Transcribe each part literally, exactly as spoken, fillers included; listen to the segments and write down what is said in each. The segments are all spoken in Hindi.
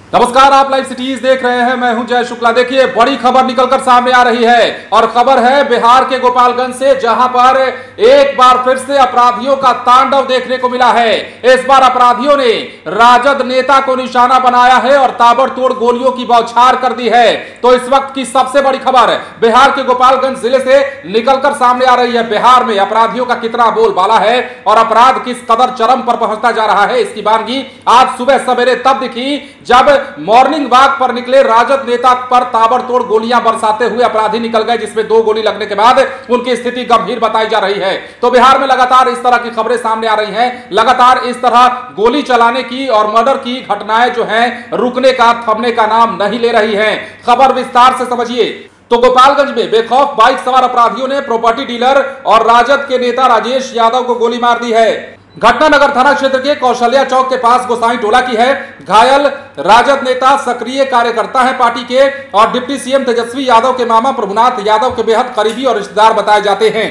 नमस्कार, आप लाइव सिटीज देख रहे हैं। मैं हूं जय शुक्ला। देखिए, बड़ी खबर निकलकर सामने आ रही है और खबर है बिहार के गोपालगंज से, जहां पर एक बार फिर से अपराधियों का तांडव देखने को मिला है। इस बार अपराधियों ने राजद नेता को निशाना बनाया है और ताबड़तोड़ गोलियों की बौछार कर दी है। तो इस वक्त की सबसे बड़ी खबर बिहार के गोपालगंज जिले से निकलकर सामने आ रही है। बिहार में अपराधियों का कितना बोलबाला है और अपराध किस कदर चरम पर पहुंचता जा रहा है, इसकी वानगी आज सुबह सवेरे तब दिखी जब मॉर्निंग वॉक पर निकले राजद नेता पर ताबड़तोड़ गोलियां बरसाते हुए अपराधी निकल गए, जिसमें दो गोली लगने के बाद उनकी स्थिति गंभीर बताई जा रही है। तो बिहार में लगातार इस तरह की खबरें सामने आ रही हैं। लगातार इस तरह गोली चलाने की और मर्डर की घटनाएं जो हैं रुकने का, थमने का नाम नहीं ले रही हैं। खबर विस्तार से समझिए। तो गोपालगंज में बेखौफ बाइक सवार अपराधियों ने प्रॉपर्टी डीलर और राजद के नेता राजेश यादव को गोली मार दी है। घटना नगर थाना क्षेत्र के कौशल्या चौक के पास गोसाई टोला की है। घायल राजद नेता सक्रिय कार्यकर्ता है पार्टी के और डिप्टी सीएम तेजस्वी यादव के मामा प्रभुनाथ यादव के बेहद करीबी और रिश्तेदार बताए जाते हैं।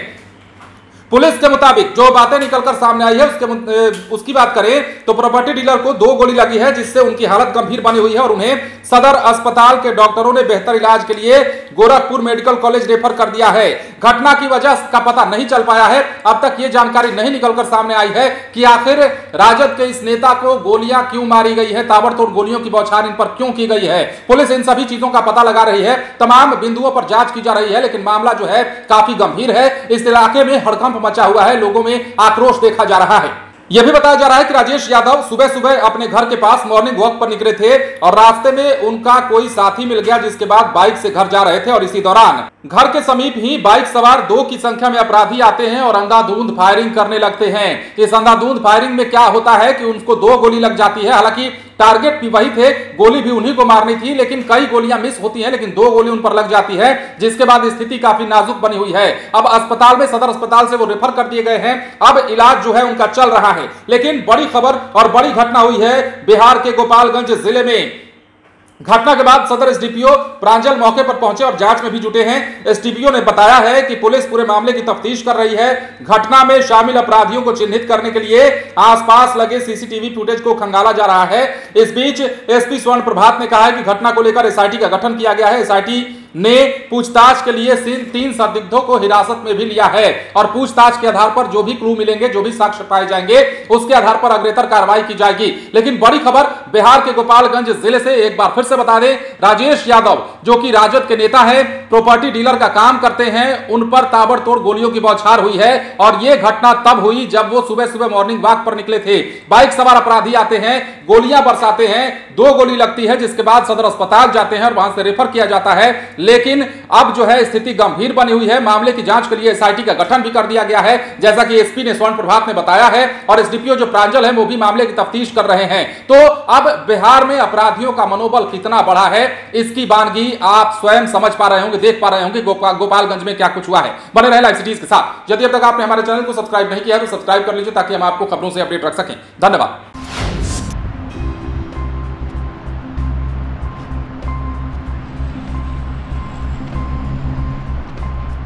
पुलिस के मुताबिक जो बातें निकलकर सामने आई है उसके उसकी बात करें तो प्रॉपर्टी डीलर को दो गोली लगी है, जिससे उनकी हालत गंभीर बनी हुई है और उन्हें सदर अस्पताल के डॉक्टरों ने बेहतर इलाज के लिए गोरखपुर मेडिकल कॉलेज रेफर कर दिया है। घटना की वजह का पता नहीं चल पाया है। अब तक ये जानकारी नहीं निकलकर सामने आई है कि आखिर राजद के इस नेता को गोलियां क्यों मारी गई है, ताबड़तोड़ गोलियों की बौछार इन पर क्यों की गई है। पुलिस इन सभी चीजों का पता लगा रही है, तमाम बिंदुओं पर जांच की जा रही है, लेकिन मामला जो है काफी गंभीर है। इस इलाके में हड़कंप मचा हुआ है, लोगों में आक्रोश देखा जा रहा है। यह भी बताया जा रहा है कि राजेश यादव सुबह सुबह अपने घर के पास मॉर्निंग वॉक पर निकले थे और रास्ते में उनका कोई साथी मिल गया, जिसके बाद बाइक से घर जा रहे थे और इसी दौरान घर के समीप ही बाइक सवार दो की संख्या में अपराधी आते हैं और अंधाधुंध फायरिंग करने लगते हैं। इस अंधाधुंध फायरिंग में क्या होता है कि उनको दो गोली लग जाती है। हालांकि टारगेट भी वही थे, गोली भी उन्हीं को मारनी थी, लेकिन कई गोलियां मिस होती हैं, लेकिन दो गोली उन पर लग जाती है, जिसके बाद स्थिति काफी नाजुक बनी हुई है। अब अस्पताल में, सदर अस्पताल से वो रेफर कर दिए गए हैं। अब इलाज जो है उनका चल रहा है। लेकिन बड़ी खबर और बड़ी घटना हुई है बिहार के गोपालगंज जिले में। घटना के बाद सदर एसडीपीओ प्रांजल मौके पर पहुंचे और जांच में भी जुटे हैं। एसडीपीओ ने बताया है कि पुलिस पूरे मामले की तफ्तीश कर रही है। घटना में शामिल अपराधियों को चिन्हित करने के लिए आसपास लगे सीसीटीवी फुटेज को खंगाला जा रहा है। इस बीच एसपी स्वर्ण प्रभात ने कहा है कि घटना को लेकर एसआईटी का गठन किया गया है। एसआईटी ने पूछताछ के लिए तीन संदिग्धों को हिरासत में भी लिया है और पूछताछ के आधार पर जो भी क्लू मिलेंगे, जो भी साक्ष्य पाए जाएंगे, उसके आधार पर अग्रेतर कार्रवाई की जाएगी। लेकिन बड़ी खबर बिहार के गोपालगंज जिले से, एक बार फिर से बता दें, राजेश यादव जो कि राजद के नेता हैं, प्रॉपर्टी डीलर का काम करते हैं, उन पर ताबड़तोड़ गोलियों की बौछार हुई है। और यह घटना तब हुई जब वो सुबह सुबह मॉर्निंग वॉक पर निकले थे। बाइक सवार अपराधी आते हैं, गोलियां बरसाते हैं, दो गोली लगती है, जिसके बाद सदर अस्पताल जाते हैं और वहां से रेफर किया जाता है। लेकिन अब जो है स्थिति गंभीर बनी हुई है। मामले की जांच के लिए एसआईटी का गठन भी कर दिया गया है, जैसा कि एसपी ने स्वर्ण प्रभात ने बताया है, और एसडीपीओ जो प्रांजल है वो भी मामले की तफ्तीश कर रहे हैं। तो अब बिहार में अपराधियों का मनोबल कितना बढ़ा है, इसकी वानगी आप स्वयं समझ पा रहे होंगे, देख पा रहे होंगे गोपालगंज में क्या कुछ हुआ है। बने रहे लाइव सिटीज के साथ। यदि अब तक आपने हमारे चैनल को सब्सक्राइब नहीं किया तो सब्सक्राइब कर लीजिए, ताकि हम आपको खबरों से अपडेट रख सकें। धन्यवाद।